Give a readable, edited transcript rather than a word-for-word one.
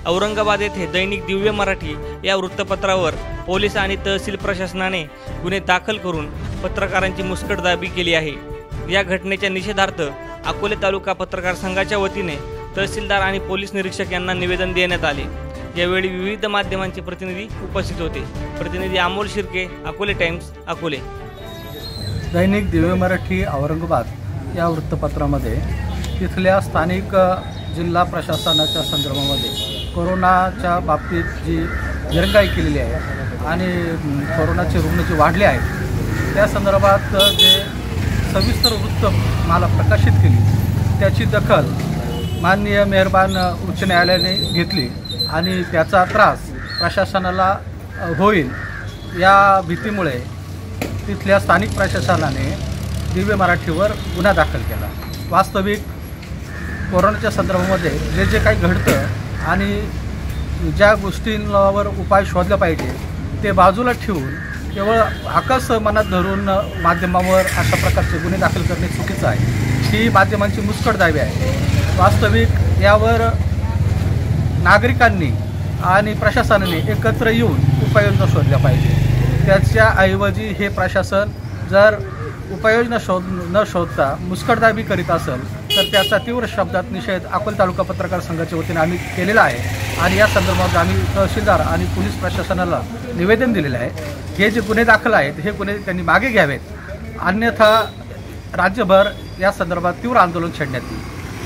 औरंगाबाद येथे दैनिक दिव्य मराठी या वृत्तपत्रावर पोलीस आणि तहसील प्रशासनाने गुन्हे दाखल करून पत्रकारांची मुस्कटदाबी केली आहे। या घटनेच्या निषेधार्थ अकोले तालुका पत्रकार संघाच्या वतीने तहसीलदार आणि पोलीस निरीक्षक यांना निवेदन देण्यात आले। यावेळी विविध माध्यमांचे प्रतिनिधी उपस्थित होते। प्रतिनिधी अमोल शिर्के, अकोले टाइम्स, अकोले। दैनिक दिव्य मराठी औरंगाबाद या वृत्तपत्रामध्ये तिथल्या स्थानिक जिल्हा प्रशासनाच्या संदर्भामध्ये कोरोनाच्या बाबतीत जी दिरंगाई केलेली आहे आणि कोरोनाचे रुग्ण जे वाढले आहेत त्या संदर्भात जे सविस्तर वृत्त मला प्रकाशित केली त्याची दखल माननीय मेहरबान उच्च न्यायालयाने घेतली आणि त्याचा त्रास प्रशासनाला होईल या भीतीमुळे तिथल्या स्थानिक प्रशासनाने दिव्य मराठीवर गुन्हा दाखल केला। वास्तविक कोरोनाच्या संदर्भामध्ये जे जे काही घडतं आणि ज्या गोष्टींवर उपाय शोधला पाहिजे ते बाजूला ठेवून केवळ आकस मनात धरून माध्यमावर अशा प्रकारचे गुन्हे दाखल करणे चुकीचं आहे। ही माध्यमांची मुस्कटदाबी आहे। वास्तविक यावर नागरिकांनी आणि प्रशासनाने एकत्र येऊन उपाययोजना शोधल्या पाहिजे। त्याच्याऐवजी हे प्रशासन जर उपाययोजना न शोधता मुस्कटदाबी करीत असेल तर त्याचा तीव्र शब्दात निषेध अकोले तालुका पत्रकार संघाच्या वतीने आम्ही केलेला आहे आणि या संदर्भात आम्ही तहसीलदार आणि पोलीस प्रशासनाला निवेदन दिलेलं आहे। हे जे गुन्हे दाखल आहेत हे गुन्हे त्यांनी मागे घ्यावेत, अन्यथा राज्यभर या संदर्भात तीव्र आंदोलन छेडण्यात येईल।